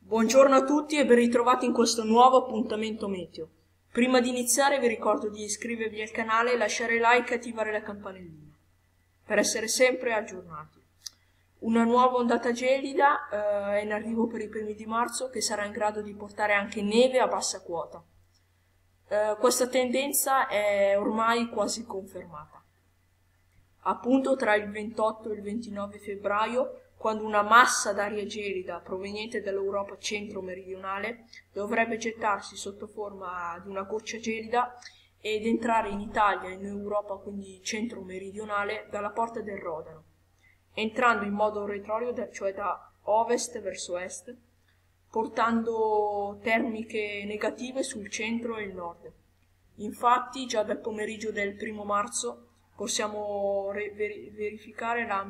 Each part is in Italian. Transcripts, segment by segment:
Buongiorno a tutti e ben ritrovati in questo nuovo appuntamento meteo. Prima di iniziare vi ricordo di iscrivervi al canale, lasciare like e attivare la campanellina per essere sempre aggiornati. Una nuova ondata gelida è in arrivo per i primi di marzo che sarà in grado di portare anche neve a bassa quota. Questa tendenza è ormai quasi confermata. Appunto tra il 28 e il 29 febbraio, quando una massa d'aria gelida proveniente dall'Europa centro-meridionale dovrebbe gettarsi sotto forma di una goccia gelida ed entrare in Italia e in Europa, quindi centro-meridionale, dalla porta del Rodano, entrando in modo retrogrado, cioè da ovest verso est, portando termiche negative sul centro e il nord. Infatti, già dal pomeriggio del 1° marzo possiamo verificare la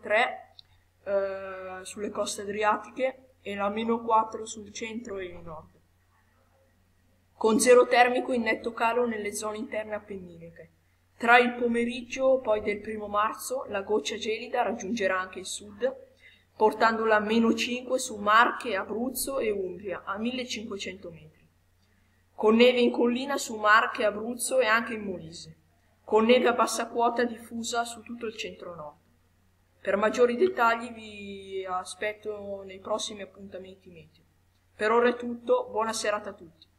-3 sulle coste adriatiche e la -4 sul centro e il nord, con zero termico in netto calo nelle zone interne appenniniche. Tra il pomeriggio poi del 1° marzo la goccia gelida raggiungerà anche il sud, portandola a -5 su Marche, Abruzzo e Umbria a 1500 metri, con neve in collina su Marche, Abruzzo e anche in Molise, con neve a bassa quota diffusa su tutto il centro-nord. Per maggiori dettagli vi aspetto nei prossimi appuntamenti meteo. Per ora è tutto, buona serata a tutti.